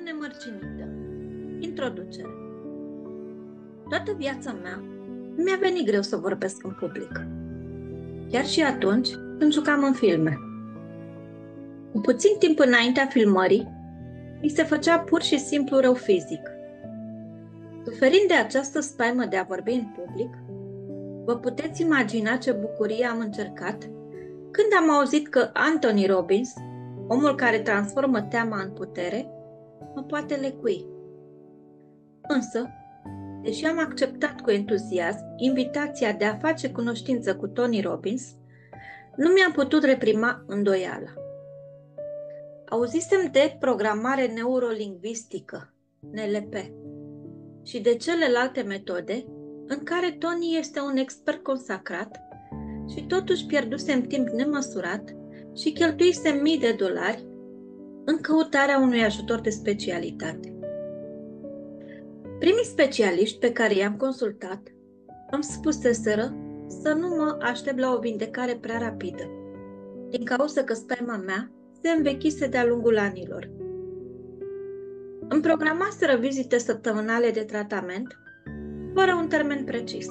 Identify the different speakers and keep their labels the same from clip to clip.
Speaker 1: nemărginită. Introducere. Toată viața mea mi-a venit greu să vorbesc în public. Chiar și atunci când jucam în filme. Cu puțin timp înaintea filmării, mi se făcea pur și simplu rău fizic. Suferind de această spaimă de a vorbi în public, vă puteți imagina ce bucurie am încercat când am auzit că Anthony Robbins, omul care transformă teama în putere, mă poate lecui. Însă, deși am acceptat cu entuziasm invitația de a face cunoștință cu Tony Robbins, nu mi-am putut reprima îndoiala. Auzisem de programare neurolingvistică, NLP, și de celelalte metode în care Tony este un expert consacrat și totuși pierdusem timp nemăsurat și cheltuisem mii de dolari în căutarea unui ajutor de specialitate. Primii specialiști pe care i-am consultat îmi spuseseră să nu mă aștept la o vindecare prea rapidă, din cauza că spaima mea se învechise de-a lungul anilor. Îmi programaseră vizite săptămânale de tratament, fără un termen precis.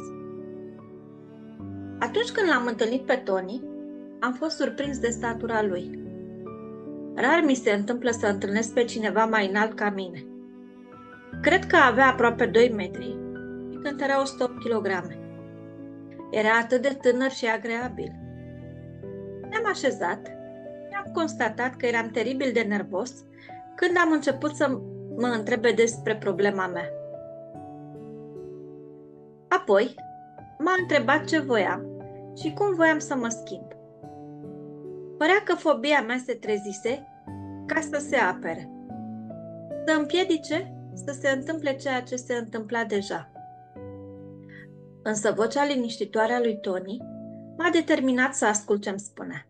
Speaker 1: Atunci când l-am întâlnit pe Tony, am fost surprins de statura lui. Rar mi se întâmplă să întâlnesc pe cineva mai înalt ca mine. Cred că avea aproape 2 metri și cântărea 108 kg. Era atât de tânăr și agreabil. Ne-am așezat și am constatat că eram teribil de nervos când am început să mă întrebe despre problema mea. Apoi m-a întrebat ce voiam și cum voiam să mă schimb. Părea că fobia mea se trezise ca să se apere, să împiedice să se întâmple ceea ce se întâmpla deja. Însă vocea liniștitoare a lui Tony m-a determinat să ascult ce-mi spunea.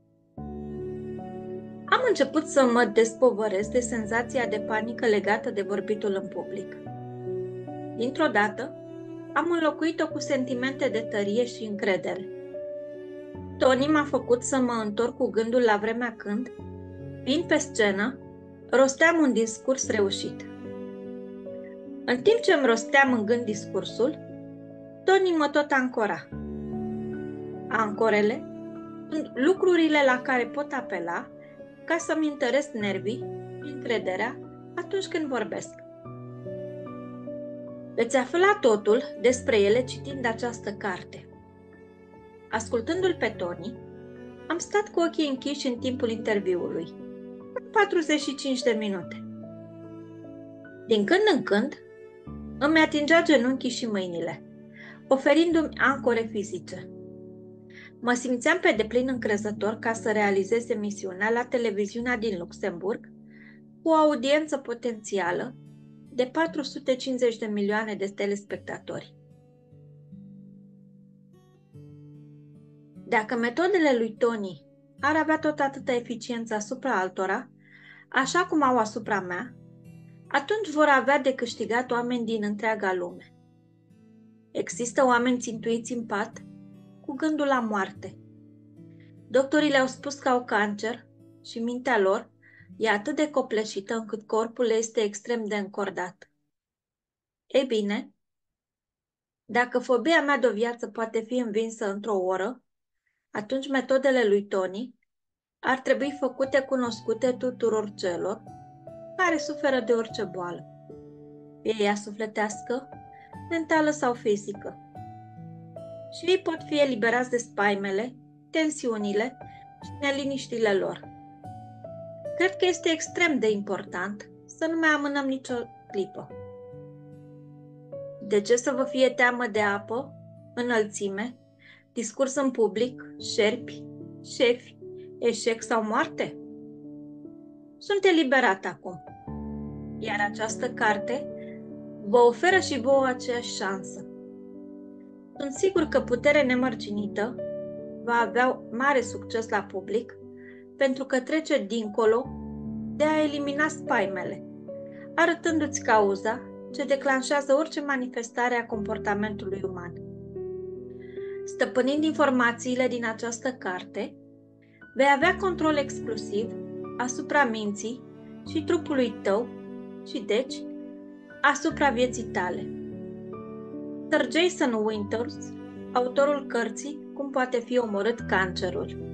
Speaker 1: Am început să mă despovăresc de senzația de panică legată de vorbitul în public. Dintr-o dată, am înlocuit-o cu sentimente de tărie și încredere. Tony m-a făcut să mă întorc cu gândul la vremea când, fiind pe scenă, rosteam un discurs reușit. În timp ce îmi rosteam în gând discursul, Tony mă tot ancora. Ancorele sunt lucrurile la care pot apela ca să-mi întăresc nervii și încrederea atunci când vorbesc. Veți afla totul despre ele citind această carte. Ascultându-l pe Tony, am stat cu ochii închiși în timpul interviului, 45 de minute. Din când în când, îmi atingea genunchii și mâinile, oferindu-mi ancore fizice. Mă simțeam pe deplin încrezător ca să realizez emisiunea la televiziunea din Luxemburg cu o audiență potențială de 450 de milioane de telespectatori. Dacă metodele lui Tony ar avea tot atâta eficiență asupra altora, așa cum au asupra mea, atunci vor avea de câștigat oameni din întreaga lume. Există oameni țintuiți în pat cu gândul la moarte. Doctorii le-au spus că au cancer și mintea lor e atât de copleșită încât corpul le este extrem de încordat. Ei bine, dacă fobia mea de o viață poate fi învinsă într-o oră, atunci metodele lui Tony ar trebui făcute cunoscute tuturor celor care suferă de orice boală, fie ea sufletească, mentală sau fizică. Și ei pot fi eliberați de spaimele, tensiunile și neliniștile lor. Cred că este extrem de important să nu mai amânăm nicio clipă. De ce să vă fie teamă de apă, înălțime, discurs în public, șerpi, șefi, eșec sau moarte? Sunt eliberat acum, iar această carte vă oferă și vouă aceeași șansă. Sunt sigur că Putere nemărginită va avea mare succes la public pentru că trece dincolo de a elimina spaimele, arătându-ți cauza ce declanșează orice manifestare a comportamentului uman. Stăpânind informațiile din această carte, vei avea control exclusiv asupra minții și trupului tău și deci asupra vieții tale. Sir Jason Winters, autorul cărții Cum poate fi omorât cancerul.